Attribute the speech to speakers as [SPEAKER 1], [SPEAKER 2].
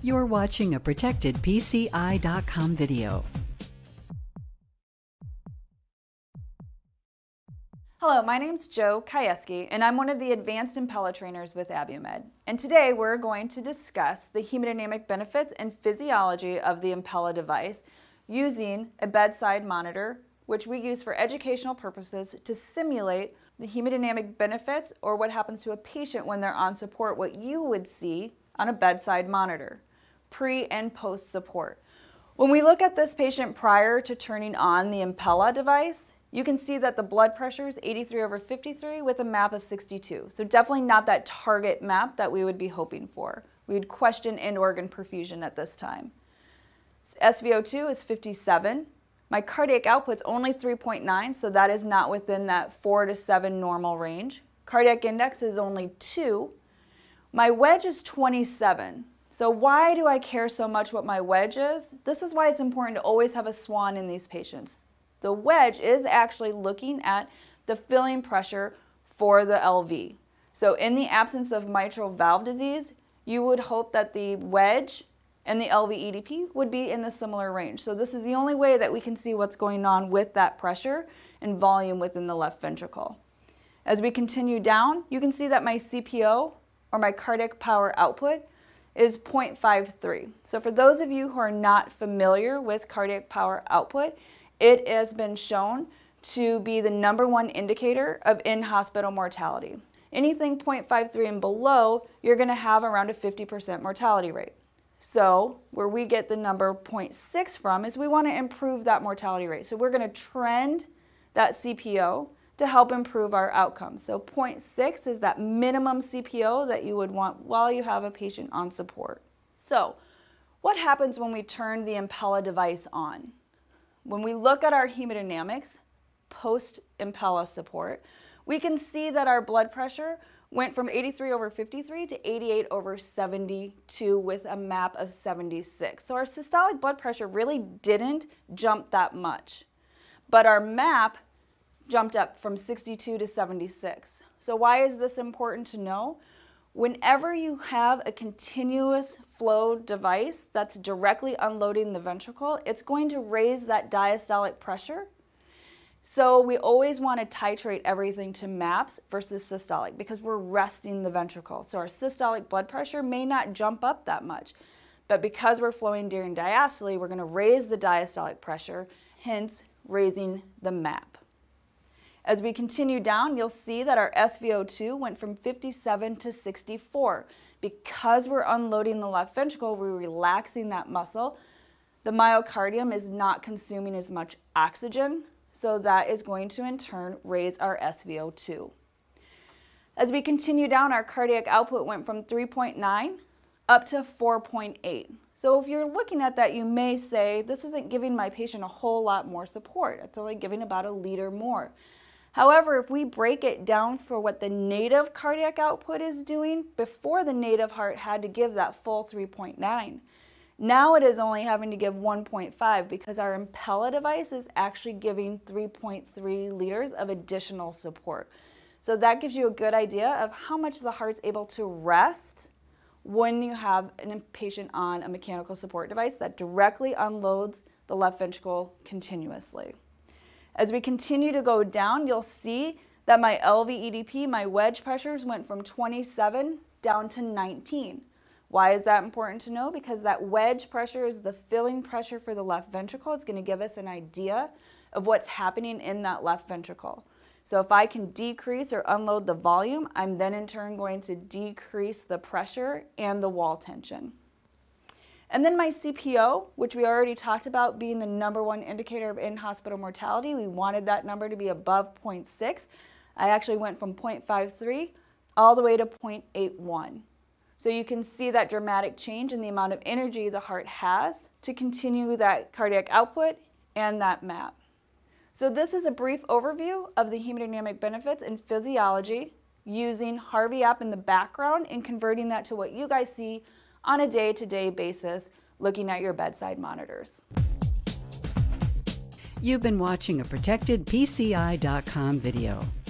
[SPEAKER 1] You're watching a protected PCI.com video.
[SPEAKER 2] Hello, my name's Jo Kajewski, and I'm one of the advanced Impella trainers with Abiomed. And today we're going to discuss the hemodynamic benefits and physiology of the Impella device using a bedside monitor, which we use for educational purposes to simulate the hemodynamic benefits or what happens to a patient when they're on support, what you would see on a bedside monitor, pre and post support. When we look at this patient prior to turning on the Impella device, you can see that the blood pressure is 83/53 with a MAP of 62. So definitely not that target MAP that we would be hoping for. We would question end organ perfusion at this time. SVO2 is 57. My cardiac output's only 3.9, so that is not within that 4 to 7 normal range. Cardiac index is only 2. My wedge is 27. So why do I care so much what my wedge is? This is why it's important to always have a swan in these patients. The wedge is actually looking at the filling pressure for the LV. So in the absence of mitral valve disease, you would hope that the wedge and the LV EDP would be in the similar range. So this is the only way that we can see what's going on with that pressure and volume within the left ventricle. As we continue down, you can see that my CPO, or my cardiac power output, is 0.53. So for those of you who are not familiar with cardiac power output, it has been shown to be the #1 indicator of in-hospital mortality. Anything 0.53 and below, you're going to have around a 50% mortality rate. So where we get the number 0.6 from is we want to improve that mortality rate. So we're going to trend that CPO to help improve our outcomes. So 0.6 is that minimum CPO that you would want while you have a patient on support. So what happens when we turn the Impella device on? When we look at our hemodynamics post-Impella support, we can see that our blood pressure went from 83/53 to 88/72 with a MAP of 76. So our systolic blood pressure really didn't jump that much, but our MAP jumped up from 62 to 76. So why is this important to know? Whenever you have a continuous flow device that's directly unloading the ventricle, it's going to raise that diastolic pressure. So we always want to titrate everything to MAPs versus systolic because we're resting the ventricle. So our systolic blood pressure may not jump up that much, but because we're flowing during diastole, we're going to raise the diastolic pressure, hence raising the MAP. As we continue down, you'll see that our SVO2 went from 57 to 64. Because we're unloading the left ventricle, we're relaxing that muscle. The myocardium is not consuming as much oxygen, so that is going to in turn raise our SVO2. As we continue down, our cardiac output went from 3.9 up to 4.8. So if you're looking at that, you may say, this isn't giving my patient a whole lot more support. It's only giving about a liter more. However, if we break it down for what the native cardiac output is doing, before the native heart had to give that full 3.9. Now it is only having to give 1.5 because our Impella device is actually giving 3.3 liters of additional support. So that gives you a good idea of how much the heart's able to rest when you have a patient on a mechanical support device that directly unloads the left ventricle continuously. As we continue to go down, you'll see that my LV EDP, my wedge pressures went from 27 down to 19. Why is that important to know? Because that wedge pressure is the filling pressure for the left ventricle. It's going to give us an idea of what's happening in that left ventricle. So if I can decrease or unload the volume, I'm then in turn going to decrease the pressure and the wall tension. And then my CPO, which we already talked about being the #1 indicator of in-hospital mortality, we wanted that number to be above 0.6. I actually went from 0.53 all the way to 0.81. So you can see that dramatic change in the amount of energy the heart has to continue that cardiac output and that MAP. So this is a brief overview of the hemodynamic benefits and physiology using Harvey app in the background and converting that to what you guys see on a day-to-day basis looking at your bedside monitors.
[SPEAKER 1] You've been watching a protected PCI.com video.